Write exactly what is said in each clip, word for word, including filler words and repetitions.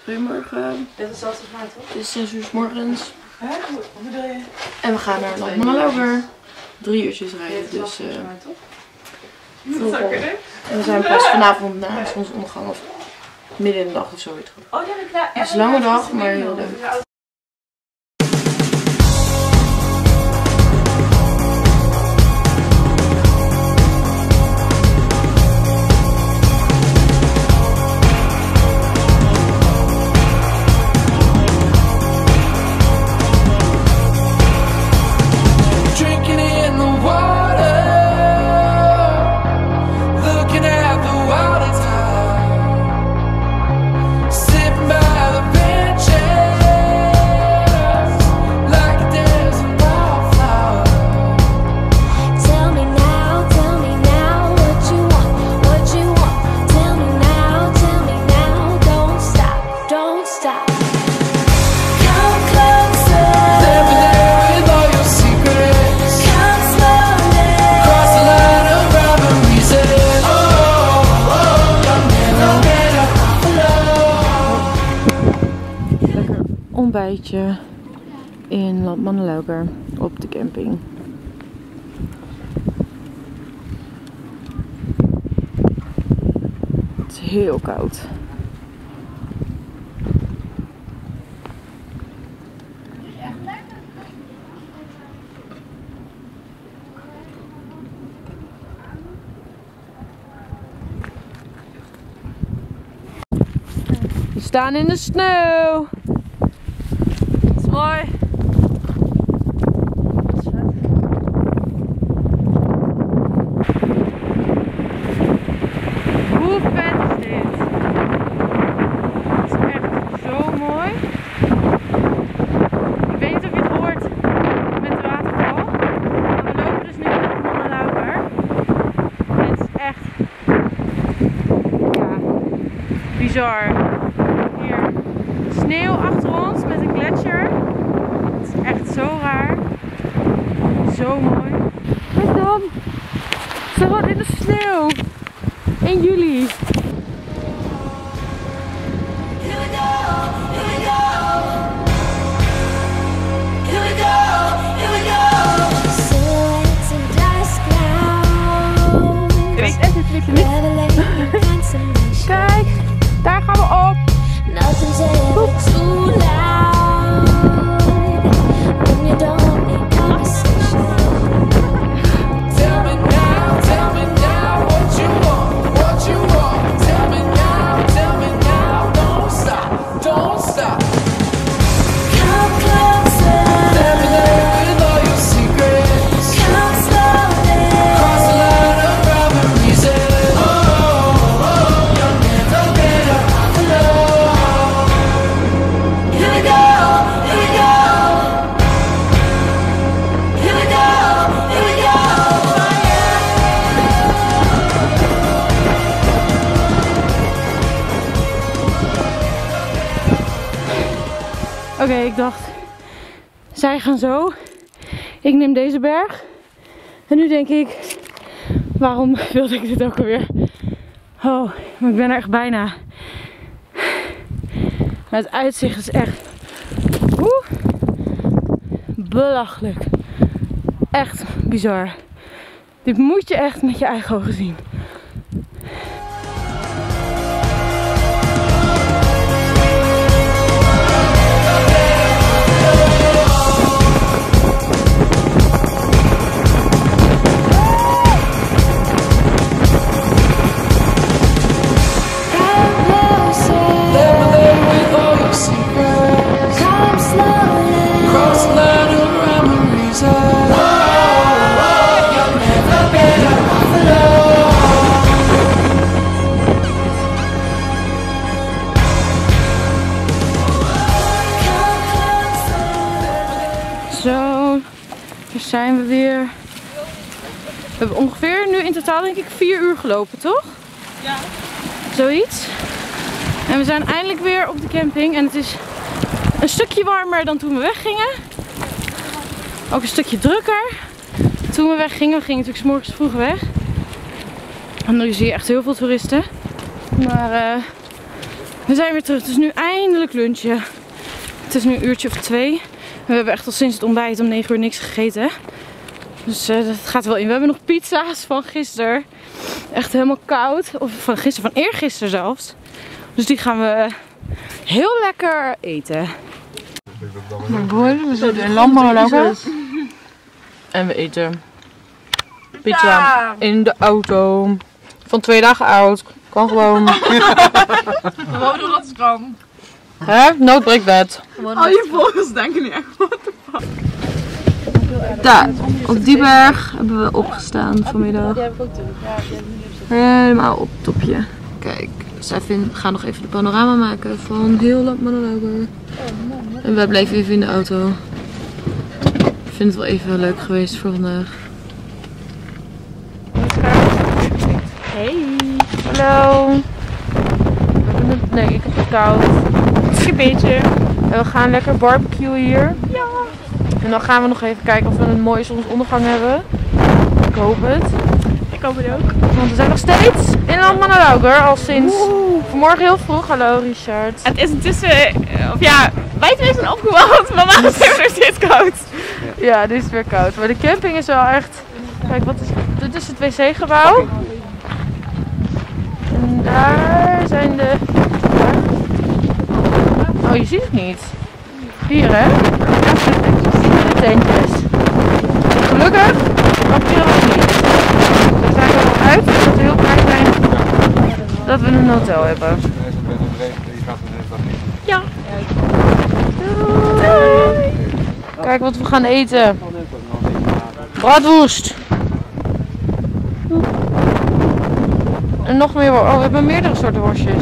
Goedemorgen. Dit is zelfs voor mij toch? Het is zes uur 's morgens. Hè? Hoe bedoel je? En we gaan naar Land Mannelauwer. Drie uurtjes rijden, dus uh, vroeg op. En we zijn pas vanavond na zonsondergang of midden in de dag of zo weer terug. Oh, ja, klaar. Het is een lange dag, maar heel leuk. Ontbijtje in Land Mannelauwer op de camping. Het is heel koud. We staan in de sneeuw. Mooi. Dat is vet. Hoe vet is dit? Het is echt zo mooi. Ik weet niet of je het hoort met de waterval. Maar we lopen dus nu in Land Mannelauwer. En het is echt, ja, bizar. Hier sneeuw achter ons met een gletsjer. Echt zo raar. Zo mooi. Kijk dan. Ze wordt in de sneeuw. In juli. Ik weet echt niet wat je niet. Kijk, daar gaan we op. Oep. Oké, okay, ik dacht, zij gaan zo. Ik neem deze berg. En nu denk ik, waarom wilde ik dit ook alweer? Oh, maar ik ben er echt bijna. Maar het uitzicht is echt woe, belachelijk. Echt bizar. Dit moet je echt met je eigen ogen zien. Zo, hier zijn we weer. We hebben ongeveer nu in totaal denk ik vier uur gelopen, toch? Ja. Zoiets. En we zijn eindelijk weer op de camping en het is een stukje warmer dan toen we weggingen. Ook een stukje drukker. Toen we weggingen, we gingen natuurlijk 's morgens vroeg weg. En nu zie je echt heel veel toeristen. Maar uh, We zijn weer terug. Het is nu eindelijk lunchen. Het is nu een uurtje of twee. We hebben echt al sinds het ontbijt om negen uur niks gegeten. Dus uh, dat gaat wel in. We hebben nog pizza's van gisteren. Echt helemaal koud. Of van gisteren, van eergisteren zelfs. Dus die gaan we heel lekker eten. We zitten in Landmannenlauwer. En we eten pizza ja. In de auto. Van twee dagen oud. Kan gewoon. Gewoon doen dat het kan. Hè? Noodbreekbed. Al je volgers denken nu echt, what the fuck. Daar, op die berg hebben we opgestaan vanmiddag. Helemaal op het topje. Kijk, zij gaan nog even de panorama maken van heel Landmannenlauwer. En wij blijven even in de auto. Ik vind het wel even leuk geweest voor vandaag. Hey. Hallo. We hebben het, nee, ik heb het koud. Een beetje. En we gaan lekker barbecuen hier. Ja. En dan gaan we nog even kijken of we een mooie zonsondergang hebben. Ik hoop het. Ik hoop het ook. Want we zijn nog steeds in Landmannenlauwer. Al sinds Woe. vanmorgen heel vroeg. Hallo Richard. Het is intussen, of ja, buiten is het opgewarmd, maar het is nog steeds koud. Ja. Ja, dit is weer koud. Maar de camping is wel echt... Kijk, wat is... dit is het wc-gebouw. En daar zijn de... Oh, je ziet het niet. Hier, hè? De tentjes. Gelukkig kamperen we niet. We zijn er al uit dat we heel blij zijn dat we een hotel hebben. Ja. Doei. Kijk wat we gaan eten. Bratwurst. En nog meer worst. Oh, we hebben meerdere soorten worstjes.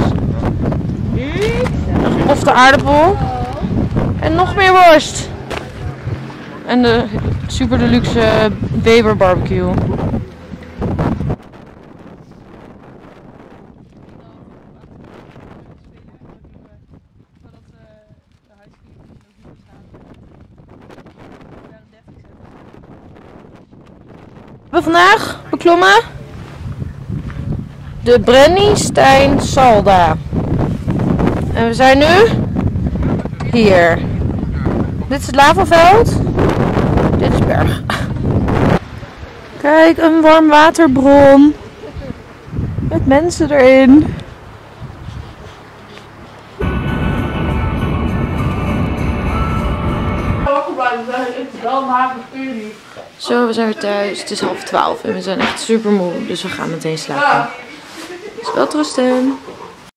Of de aardappel. En nog meer worst. En de super deluxe Weber barbecue. We hebben vandaag beklommen de Brennistijn Salda. En we zijn nu hier. Dit is het lavaveld. Dit is berg. Kijk, een warmwaterbron. Met mensen erin. Zo, we zijn weer thuis. Het is half twaalf en we zijn echt super moe. Dus we gaan meteen slapen. Dus wel rusten.